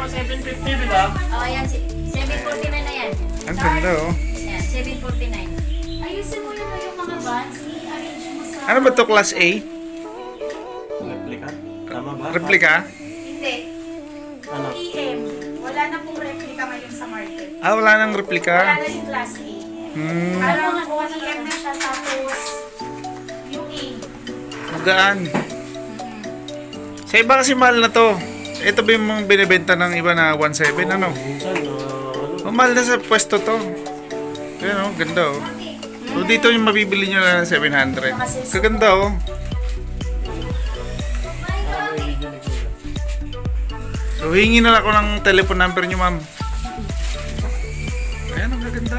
750, di ba? Oo, yan. 749 na yan. Ang ganda oh. Yan, 749. Ayusin mo yun yung mga bands. I-arrange mo sa... Ano ba to, class A? Replica? Tama ba? Replica? Hindi. Ano? EM. Wala na pong replica ngayon sa market. Ah, wala nang replica. Wala na yung class A. Parang OEM na siya tapos yung A. Magaan. Sa iba kasi mahal na to. Ito ba yung mga binibenta ng iba na 1.7 ano? Minsan, Mahal na sa pwesto to. Ayan oh, ganda oh. So dito yung mabibili nyo na 700. Kaganda oh. So hingi na ako ng telephone number nyo ma'am. Ayan ang gaganda.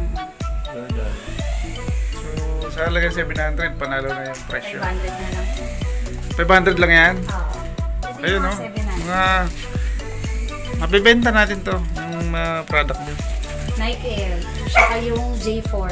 So sa halagang 700, panalo na yung presyo. 500 na lang. 500 lang yan? Oo. Ayun oh. Mga mabibenta natin to. Yung product nyo. Nike Air. Saka yung J4.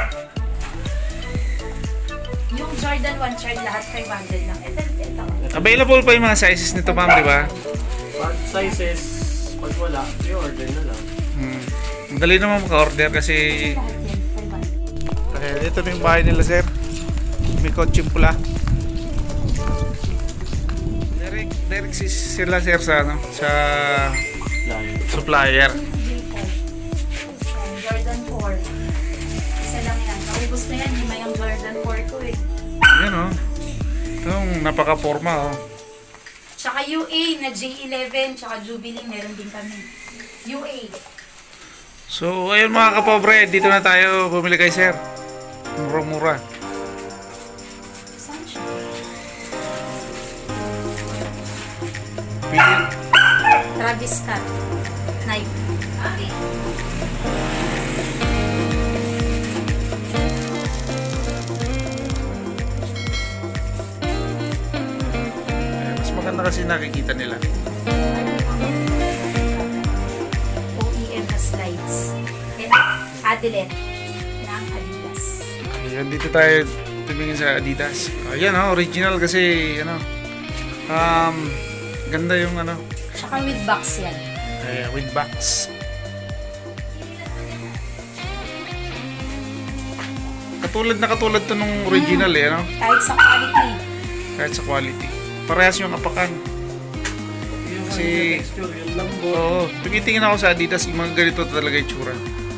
Yung Jordan 1 chart lahat 500 lang. Ito. Available pa yung mga sizes nito ma'am, di ba? pag sizes, pag wala, i-order na lang. Ang dali naman maka-order kasi Lahat yan, 500. ito na yung bahay nila sir. May kotseng pula. Direct sila sir sa ano, sa supplier. Jordan 4. Isa lang yan. Naubos na yan. Lima yung Jordan 4 ko eh. Yan oh. Itong napaka-forma oh. Tsaka UA na J11. Tsaka Jubilee. Meron din kami. UA. So ayun mga kapobre, dito na tayo bumili kay sir. Mura-mura. Saan siya? Travis Scott. Nike. Okay. Mas maganda kasi nakikita nila. OEM na slides. And Adilet ng Adidas. Ayan, dito tayo tumingin sa Adidas. Ayan oh, original kasi ano. Ganda yung ano. Tsaka with box yan. Ayan, with box. Katulad to nung original eh, ano? Kahit sa quality. Kahit sa quality. Parehas yung apakan. Kasi, Texture, yung lambot. oo, tumitingin ako sa Adidas, yung mga ganito talaga yung tsura.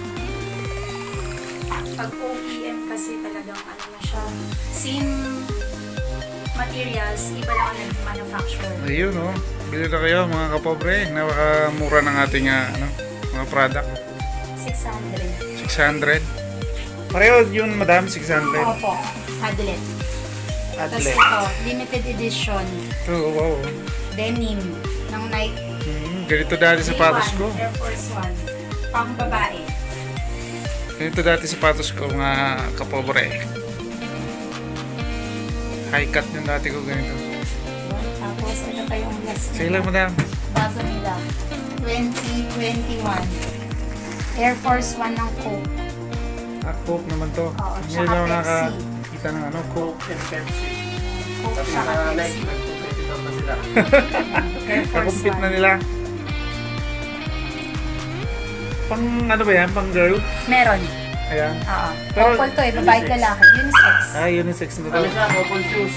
Pag OEM kasi talagang ano na siya. Same materials, iba lang ang manufacturer. Ayun oh, bili na kayo mga kapobre. Napakamura ng ating ano, mga product. 600. 600. Pareho yun madam, 600. Opo. Adilet. Tapos Atlet. ito, limited edition. Oh, wow. Denim ng Nike. Ganito dati sapatos ko. Air Force 1. Pang babae. Ganito dati sapatos ko mga kapobre. High cut yung dati ko ganito. Tapos ito pa yung last. Sige lang madam. Bago nila. 2021. Air Force 1 ng Coke. Coke naman to. Oo, Hindi tsaka na ako Pepsi. nakakita ng ano, Coke. And Pepsi. Coke Kasi tsaka na Pepsi. Nike, nag-compete na sila. Air Force Kakumpit na 1. nila. Pang ano ba yan? Pang girl? Meron. Ayan. Oo. Pero- Couple to eh. Babae at lalaki. Unisex. Ah, unisex na to. Ano siya, open shoes.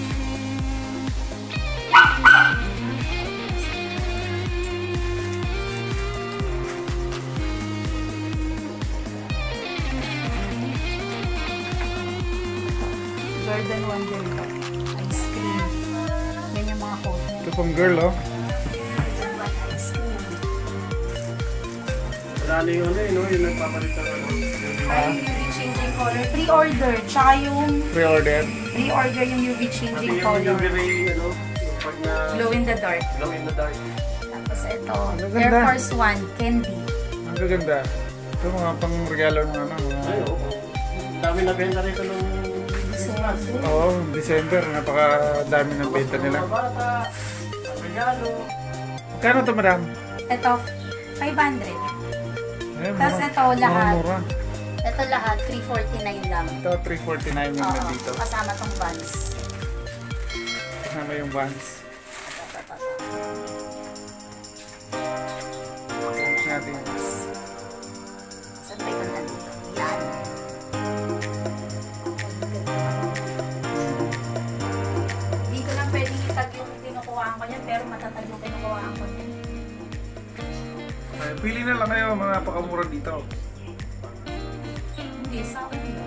Jordan 1 din to. Ice cream. Yan yung mga coat. Ito pang girl oh. Jordan 1 ice cream. Lalo yung ano yun, no? Yung nagpapalit ng ano. Ay, UV changing color. Pre-order. Tsaka yung Pre-order. pre-order yung UV Pati changing yung color. UV ray, ano, yung pag na Glow in the dark. glow in the dark. Tapos ito, Ang Air ganda. Force 1 candy. Ang gaganda. Ito mga pang regalo ng ano. Ay, Mga... oo. Dami na benta rito nung Christmas. Oo, December. Napakadami ng benta nila. Mga bata, ang regalo. Kano to madam? Ito, 500. Ayun, Tapos ito lahat. Mura. Ito lahat, 349 lang. Ito 349 yung Oo, nandito. kasama tong Vans. Kasama yung Vans. natin. Saan tayo ganda dito? Yan. Hindi ko lang pwedeng itag yung kinukuhaan ko niya, pero matatag yung kinukuhaan ko niya. Okay, pili na lang kayo, mga napakamura dito. Hindi, sa akin yun.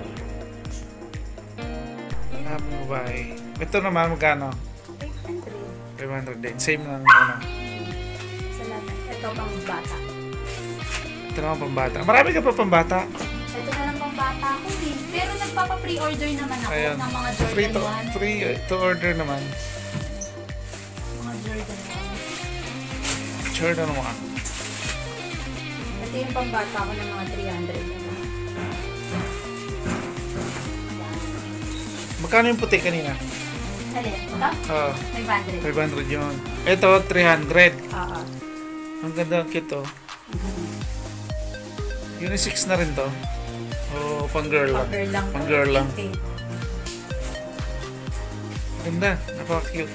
Babae. Ito naman, magkano? 500. 500 din. Same lang ano. Salamat. Ito pang bata. Ito naman pambata. Marami ka pa pambata. Ito na lang pang bata ko eh. Pero nagpapa-pre-order naman ako Ayan. ng mga Free Jordan to, 1. free to order naman. Mga Jordan 1. Sure na naman. Ito yung pambata ko ng mga 300. Magkano yung puti kanina? Alin? Ito? Oo. 500. 500 yun. Ito, 300. Oo. Ang ganda, ang cute to. Unisex na rin to. O, pang girl lang. Pang-girl lang. Pang girl lang. Okay. Ganda, napaka-cute.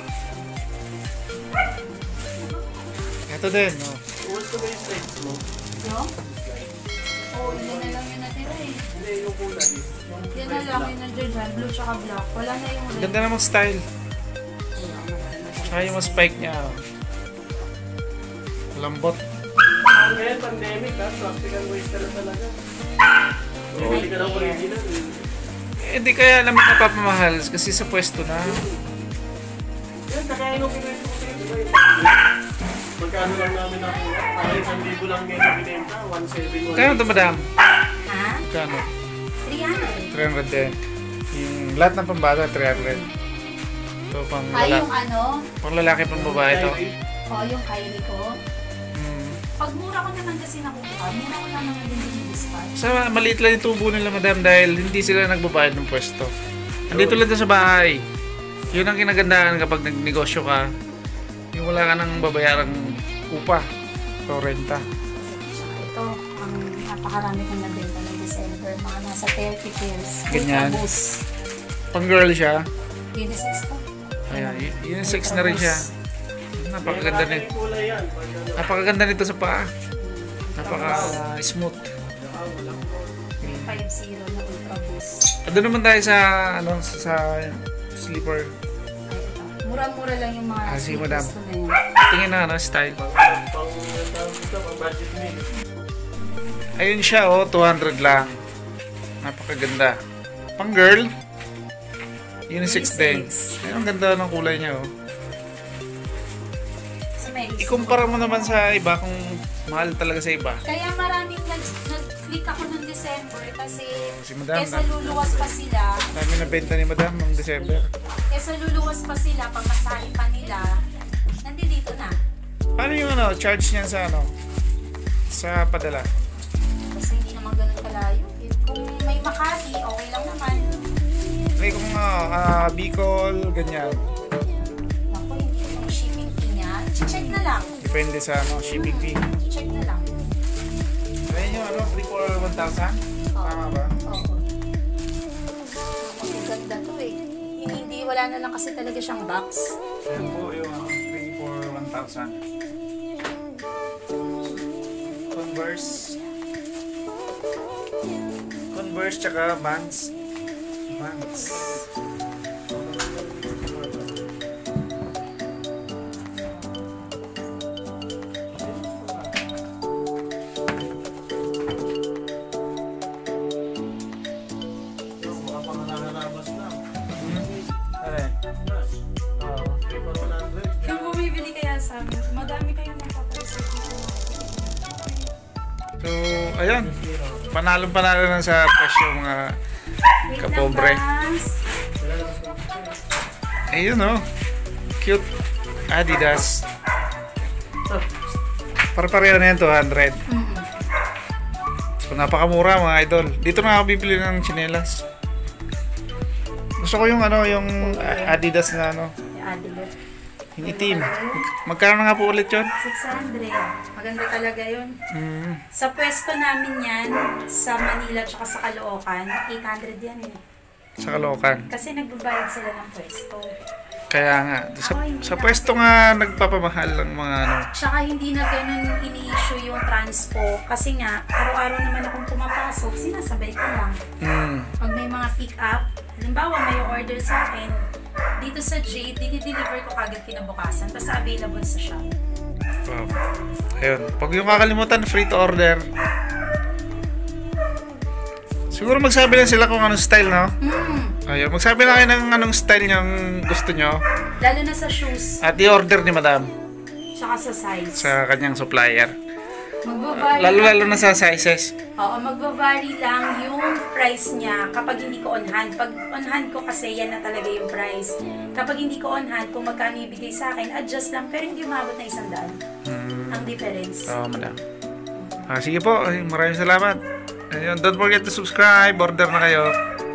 Ito din, no? Gusto ko yung size mo. No? Oo, hindi na lang yung natira eh. Hindi, yung kulay. Yan na lang yung nandiyan dyan. Blue tsaka black. Wala na yung red. Ganda namang style. Tsaka yung mga spike niya. oh. Lambot. Ngayon, pandemic ha, practical waste ka na talaga. Hindi ka na original. Hindi kaya namin napapamahal kasi sa pwesto na. Yan, kakain ko pinito ko sa'yo, di ba yun? Magkano lang namin ako. Para 1,000 lang ngayon binenta, 1,700. Kaya ito, madam? Ha? Kano? 300. 300 din. Yung lahat ng pambata, 300. Ito, pang, Ay, yung ano? pang lalaki, pang babae ito. Oo, yung Kylie ko. Hmm. Pag mura ko naman kasi nakukuha, mura ko naman din yung dispatch. Sa maliit lang yung tubo nila, madam, dahil hindi sila nagbabayad ng pwesto. Andito lang ito sa bahay. Yun ang kinagandaan kapag nagnegosyo ka. Yung wala ka nang babayarang upa o renta. Ito, ang napakarami kong nabenta ng December. Mga nasa 30 pairs. Ganyan. Ultra Boost. Pang girl siya. Unisex to. Ayan, unisex na rin siya. Napakaganda May nito. kulay yan. Pag ano, Napakaganda nito sa paa. Napaka smooth. wala ko. 350 na Ultra Boost. Doon naman tayo sa ano sa slipper. Ay, ito. Mura-mura lang yung mga Ah, sige, sneakers madam. ko na yan. Tingin na ano, style. Pang budget meal. Ayun siya, oh, 200 lang. Napakaganda. Pang girl, unisex din. Ayun, ang ganda ng kulay niya, oh. Kasi may Ikumpara mo naman sa iba kung mahal talaga sa iba. Kaya maraming nag-click ako noong December kasi Si madam, kesa luluwas pa sila, dami na benta ni madam noong December. kesa luluwas pa sila, pamasahin pa nila, nandito na. Paano yung ano, charge niya sa ano? Sa padala? Kasi hindi naman ganun kalayo. Kung may Makati, okay lang naman. Okay, kung Bicol, ganyan. Naku, yung shipping fee niya, check na lang. Depende sa ano, shipping fee. Check na lang. Ayun yung ano, 3 for 1,000? Tama ba? Oo. Ang ganda to eh. Hindi, wala na lang kasi talaga siyang box. Ayan po yung 3 for 1,000. Converse. Converse tsaka Vans. Vans. Yung mga pang nanganabas na. Alin? Oo. 3 for 100. Kung bumibili kaya sa amin, madami kayong napapaisip dito. So, ayun. Panalo na sa presyo mga Wait kapobre. lang, guys. Ayun oh. Cute. Adidas. Para-pareho na yan, 200. So, napakamura mga idol. Dito na ako bibili ng tsinelas. Gusto ko yung ano, yung Adidas na ano, Adidas. yung itim. Magkano na nga po ulit yun? 600. Maganda talaga yun. Mm. Sa pwesto namin yan, sa Manila tsaka sa Caloocan, 800 yan eh. Sa Caloocan. Kasi nagbabayad sila ng pwesto. Kaya nga, sa pwesto nga nagpapamahal ng mga ano. Tsaka hindi na ganun ini-issue yung transpo. Kasi nga, araw-araw naman akong pumapasok, sinasabay ko lang. Pag may mga pick-up, halimbawa may order sa akin, dito sa Jade, dinideliver ko kagad kinabukasan. Basta available sa shop. Wow. Ayun. Pag yung kakalimutan, free to order. Siguro magsabi lang sila kung anong style, no? Ayun. Magsabi lang kayo ng anong style yung gusto nyo. Lalo na sa shoes, At i-order ni Madam tsaka sa size. sa kanyang supplier. Magbavari Lalo na sa sizes. Oo, magbavari lang yung price niya kapag hindi ko on hand. Pag on hand ko kasi yan na talaga yung price. Kapag hindi ko on hand, kung magkano ibigay sa akin, adjust lang. Pero hindi umabot na 100. Ang difference. Oo, Madam. Sige po. Ay, maraming salamat. Ayun, don't forget to subscribe. Order na kayo.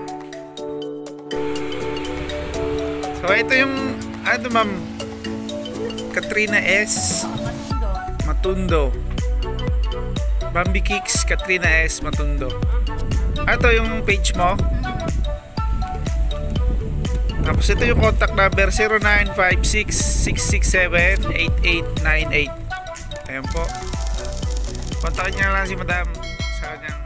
So, ito yung, ano ma'am? Katrina S. Matundo. Bambi Kicks, Katrina S. Matundo. Ito yung page mo. Tapos ito yung contact number 0956-667-8898. Ayan po. Kontakin niya lang si Madam sa kanyang